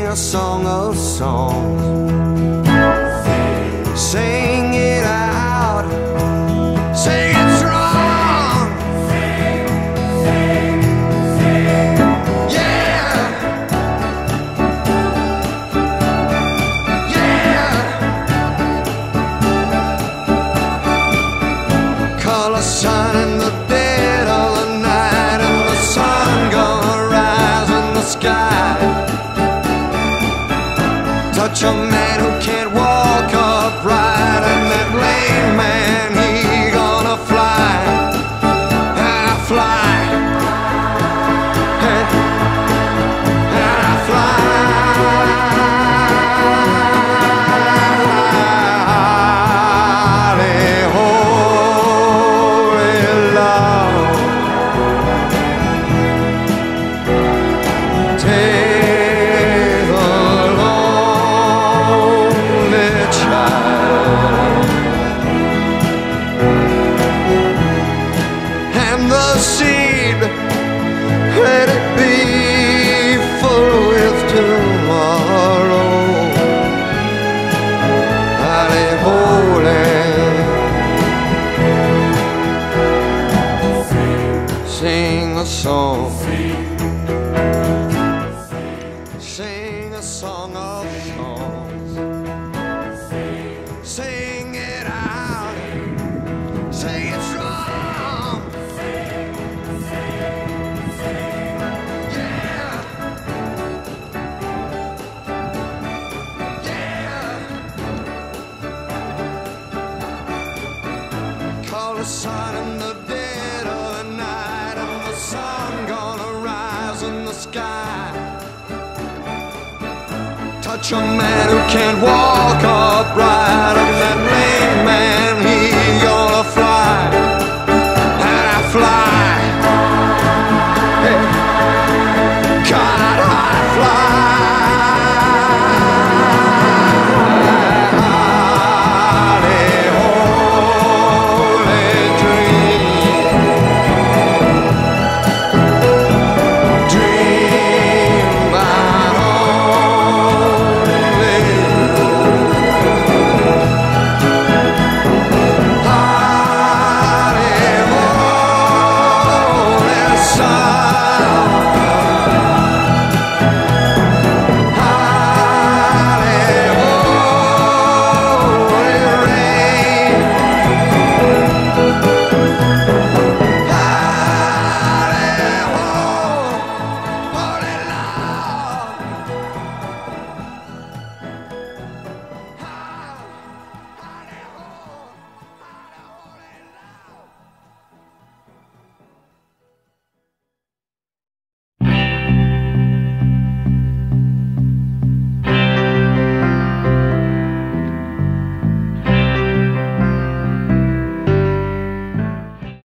a song of songs. Sing it out, sing it strong. Yeah, yeah. Color sign in the dead of the night, and the sun gonna rise in the sky. Touch a man who can't walk upright, and that lame man, he gonna fly. And I fly, and I fly. Holy love, take the lonely child, and the seed, let it be full with tomorrow. Holy, holy, sing a song, sing a song of songs. Sing it out, sing it strong. Yeah, yeah. Call a sign in the dead of the night, and the sun gonna rise in the sky. Touch a man who can't walk upright, and that lame man,